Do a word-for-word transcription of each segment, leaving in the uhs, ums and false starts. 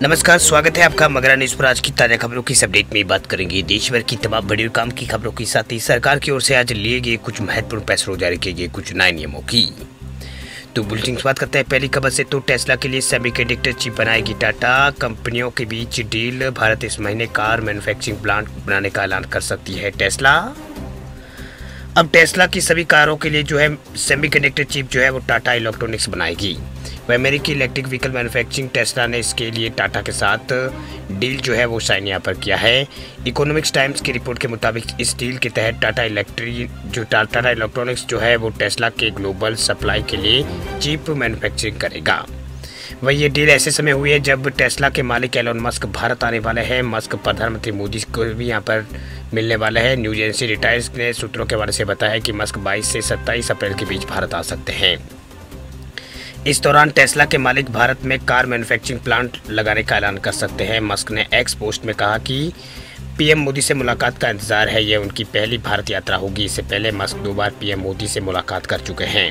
नमस्कार, स्वागत है आपका मगरा न्यूज पर। आज की ताजा खबरों की इस अपडेट में बात करेंगे देश भर की तमाम बड़ी और काम की खबरों के साथ ही सरकार की ओर से आज लिए गए कुछ महत्वपूर्ण फैसलों जारी किए गए कुछ नए नियमों की। तो बुलेटिन की बात करते हैं पहली खबर से। तो टेस्ला के लिए सेमीकंडक्टर चिप बनाएगी टाटा। कंपनियों के बीच डील। भारत इस महीने कार मैन्युफैक्चरिंग प्लांट बनाने का ऐलान कर सकती है टेस्ला। अब टेस्ला की सभी कारों के लिए जो है सेमीकंडक्टर चिप जो है वो टाटा इलेक्ट्रॉनिक्स बनाएगी। वह अमेरिकी इलेक्ट्रिक व्हीकल मैन्युफैक्चरिंग टेस्ला ने इसके लिए टाटा के साथ डील जो है वो साइन यहाँ पर किया है। इकोनॉमिक्स टाइम्स की रिपोर्ट के मुताबिक इस डील के तहत टाटा इलेक्ट्रिक जो टाटा इलेक्ट्रॉनिक्स जो है वो टेस्ला के ग्लोबल सप्लाई के लिए चिप मैन्युफैक्चरिंग करेगा। वह ये डील ऐसे समय हुई है जब टेस्ला के मालिक एलोन मस्क भारत आने वाले हैं। मस्क प्रधानमंत्री मोदी को भी यहाँ पर मिलने वाले हैं। न्यूज एजेंसी रिटायर्स ने सूत्रों के बारे से बताया कि मस्क बाईस से सत्ताईस अप्रैल के बीच भारत आ सकते हैं। इस दौरान टेस्ला के मालिक भारत में कार मैन्युफैक्चरिंग प्लांट लगाने का ऐलान कर सकते हैं। मस्क ने एक्स पोस्ट में कहा कि पीएम मोदी से मुलाकात का इंतजार है। यह उनकी पहली भारत यात्रा होगी। इससे पहले मस्क दो बार पीएम मोदी से मुलाकात कर चुके हैं।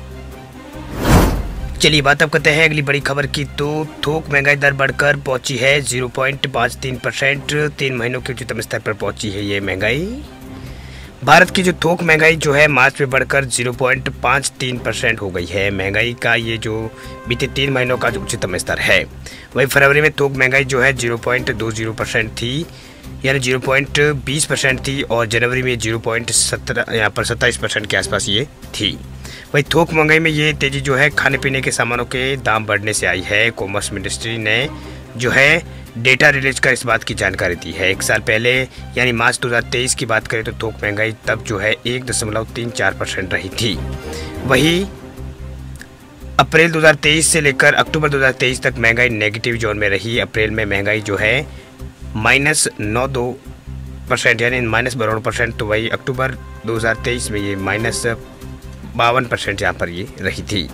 चलिए बात अब करते हैं अगली बड़ी खबर की। तो थोक महंगाई दर बढ़कर पहुंची है जीरो पॉइंट पाँच तीन परसेंट। तीन महीनों के उच्चतम स्तर पर पहुंची है ये महंगाई। भारत की जो थोक महंगाई जो है मार्च में बढ़कर जीरो पॉइंट पाँच तीन परसेंट हो गई है। महंगाई का ये जो बीते तीन महीनों का जो उच्चतम स्तर है। वही फरवरी में थोक महंगाई जो है जीरो पॉइंट दो जीरो परसेंट थी, यानी जीरो पॉइंट बीस परसेंट थी, और जनवरी में जीरो पॉइंट सत्रह यहाँ पर सत्ताईस परसेंट के आसपास ये थी। वही थोक महंगाई में ये तेजी जो है खाने पीने के सामानों के दाम बढ़ने से आई है। कॉमर्स मिनिस्ट्री ने जो है डेटा रिलीज कर इस बात की जानकारी दी है। एक साल पहले यानी मार्च दो हज़ार तेईस की बात करें तो थोक महंगाई तब जो है एक दशमलव तीन चार परसेंट रही थी। वही अप्रैल दो हज़ार तेईस से लेकर अक्टूबर दो हज़ार तेईस तक महंगाई नेगेटिव जोन में रही। अप्रैल में महंगाई जो है माइनस नौ दो परसेंट यानी माइनस बावन परसेंट, तो वही अक्टूबर दो हज़ार तेईस में ये माइनस बावन परसेंट यहाँ पर ये रही थी।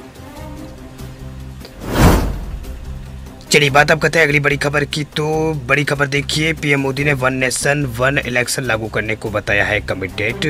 चलिए बात अब करते हैं अगली बड़ी खबर की। तो बड़ी खबर देखिए, पीएम मोदी ने वन नेशन वन इलेक्शन लागू करने को बताया है कमिटेड।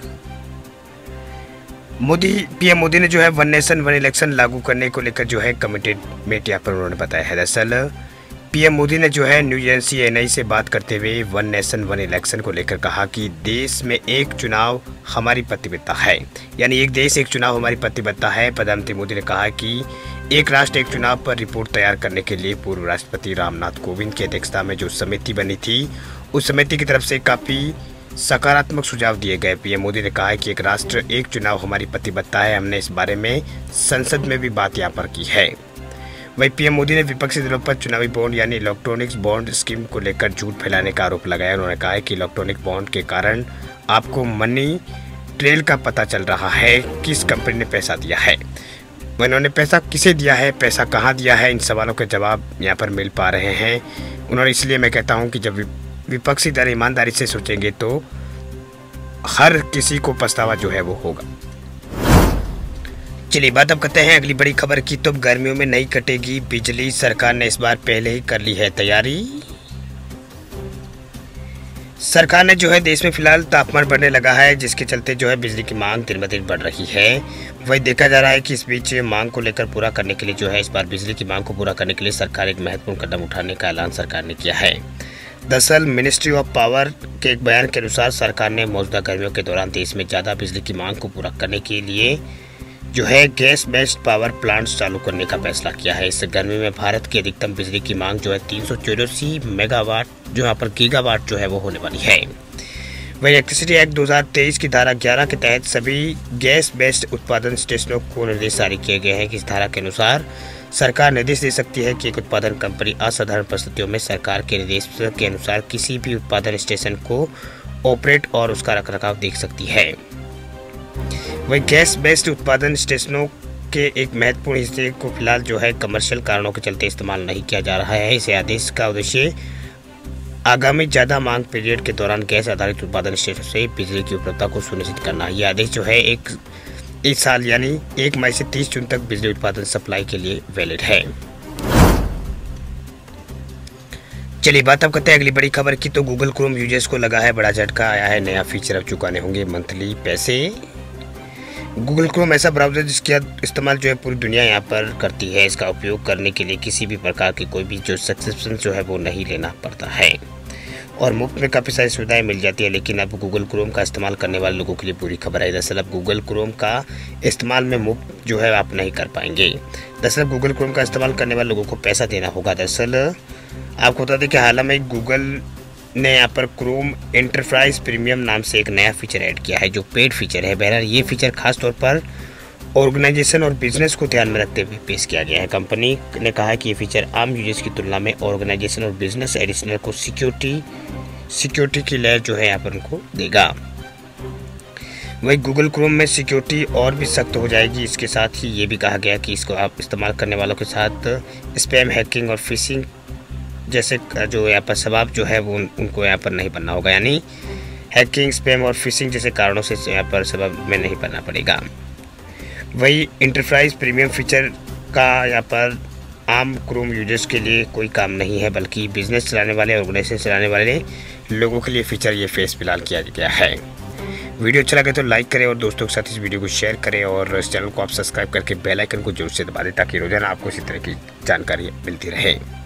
मोदी पीएम मोदी ने जो है वन नेशन वन इलेक्शन लागू करने को लेकर जो है कमिटेड यहाँ पर उन्होंने बताया है। दरअसल पीएम मोदी ने जो है न्यूज एजेंसी एएनआई से बात करते हुए वन नेशन वन इलेक्शन को लेकर कहा कि देश में एक चुनाव हमारी प्रतिबद्धता है, यानी एक देश एक चुनाव हमारी प्रतिबद्धता है। प्रधानमंत्री मोदी ने कहा कि एक राष्ट्र एक चुनाव पर रिपोर्ट तैयार करने के लिए पूर्व राष्ट्रपति रामनाथ कोविंद की अध्यक्षता में जो समिति बनी थी, उस समिति की तरफ से काफ़ी सकारात्मक सुझाव दिए गए। पीएम मोदी ने कहा कि एक राष्ट्र एक चुनाव हमारी प्रतिबद्धता है। हमने इस बारे में संसद में भी बात यहाँ पर की है। वहीं पीएम मोदी ने विपक्षी दलों पर चुनावी बॉन्ड यानी इलेक्ट्रॉनिक्स बॉन्ड स्कीम को लेकर झूठ फैलाने का आरोप लगाया। उन्होंने कहा कि इलेक्ट्रॉनिक बॉन्ड के कारण आपको मनी ट्रेल का पता चल रहा है, किस कंपनी ने पैसा दिया है, उन्होंने पैसा किसे दिया है, पैसा कहाँ दिया है। इन सवालों के जवाब यहाँ पर मिल पा रहे हैं उन्होंने। इसलिए मैं कहता हूँ कि जब विपक्षी दल ईमानदारी से सोचेंगे तो हर किसी को पछतावा जो है वो होगा। चलिए बात अब करते हैं अगली बड़ी खबर की। तो गर्मियों में नहीं कटेगी बिजली, सरकार ने इस बार पहले ही कर ली है तैयारी। सरकार ने जो है देश में फिलहाल तापमान बढ़ने लगा है, जिसके चलते जो है बिजली की मांग दिन ब दिन बढ़ रही है। वही देखा जा रहा है कि इस बीच मांग को लेकर पूरा करने के लिए जो है इस बार बिजली की मांग को पूरा करने के लिए सरकार एक महत्वपूर्ण कदम उठाने का ऐलान सरकार ने किया है। दरअसल मिनिस्ट्री ऑफ पावर के एक बयान के अनुसार सरकार ने मौजूदा गर्मियों के दौरान देश में ज़्यादा biजली की मांग को पूरा करने के लिए जो है गैस बेस्ड पावर प्लांट्स चालू करने का फैसला किया है। इस गर्मी में भारत की अधिकतम बिजली की मांग जो है तीन सौ चौरासी मेगावाट जो यहाँ पर गीगावाट जो है वो होने वाली है। वही इलेक्ट्रिसिटी एक्ट दो हज़ार तेईस की धारा ग्यारह के तहत सभी गैस बेस्ड उत्पादन स्टेशनों को निर्देश जारी किए गए हैं कि इस धारा के अनुसार सरकार निर्देश दे सकती है कि एक उत्पादन कंपनी असाधारण परिस्थितियों में सरकार के निर्देश के अनुसार किसी भी उत्पादन स्टेशन को ऑपरेट और उसका रखरखाव देख सकती है। वही गैस बेस्ड उत्पादन स्टेशनों के एक महत्वपूर्ण हिस्से को फिलहाल जो है कमर्शियल कारणों के चलते इस्तेमाल नहीं किया जा रहा है। इस आदेश का उद्देश्य आगामी ज़्यादा मांग पीरियड के दौरान गैस आधारित उत्पादन स्टेशन से बिजली की उपलब्धता को सुनिश्चित करना। यह आदेश जो है एक इस साल यानी एक मई से तीस जून तक बिजली उत्पादन सप्लाई के लिए वैलिड है। चलिए बात अब करते हैं अगली बड़ी खबर की। तो गूगल क्रोम यूजर्स को लगा है बड़ा झटका, आया है नया फीचर, अब चुकाने होंगे मंथली पैसे। गूगल क्रोम ऐसा ब्राउज़र जिसका इस्तेमाल जो है पूरी दुनिया यहाँ पर करती है। इसका उपयोग करने के लिए किसी भी प्रकार की कोई भी जो सब्सक्रिप्शन जो है वो नहीं लेना पड़ता है और मुफ्त में काफ़ी सारी सुविधाएं मिल जाती है। लेकिन अब गूगल क्रोम का इस्तेमाल करने वाले लोगों के लिए बुरी खबर है। दरअसल अब गूगल क्रोम का इस्तेमाल में मुफ्त जो है आप नहीं कर पाएंगे। दरअसल गूगल क्रोम का इस्तेमाल करने वाले लोगों को पैसा देना होगा। दरअसल आपको बता दें कि हाल में गूगल ने यहाँ पर क्रोम एंटरप्राइज प्रीमियम नाम से एक नया फीचर ऐड किया है जो पेड फीचर है। बहरहाल ये फीचर खास तौर पर ऑर्गेनाइजेशन और बिजनेस को ध्यान में रखते हुए पेश किया गया है। कंपनी ने कहा है कि ये फीचर आम यूजर्स की तुलना में ऑर्गेनाइजेशन और बिजनेस एडिशनल को सिक्योरिटी सिक्योरिटी की लेयर जो है यहाँ पर उनको देगा। वही गूगल क्रोम में सिक्योरिटी और भी सख्त हो जाएगी। इसके साथ ही ये भी कहा गया कि इसको आप इस्तेमाल करने वालों के साथ स्पैम, हैकिंग और फिशिंग जैसे जो यहाँ पर सबब जो है वो उनको यहाँ पर नहीं बनना होगा, यानी हैकिंग, स्पैम और फिशिंग जैसे कारणों से यहाँ पर सबब में नहीं बनना पड़ेगा। वही इंटरप्राइज प्रीमियम फीचर का यहाँ पर आम क्रोम यूजर्स के लिए कोई काम नहीं है, बल्कि बिजनेस चलाने वाले, ऑर्गेनाइजेशन चलाने वाले लोगों के लिए फीचर ये फेस फिलहाल किया गया है। वीडियो अच्छा लगे तो लाइक करें और दोस्तों के साथ इस वीडियो को शेयर करें और इस चैनल को आप सब्सक्राइब करके बेल आइकन को जरूर से दबा दें ताकि रोजाना आपको इसी तरह की जानकारी मिलती रहे।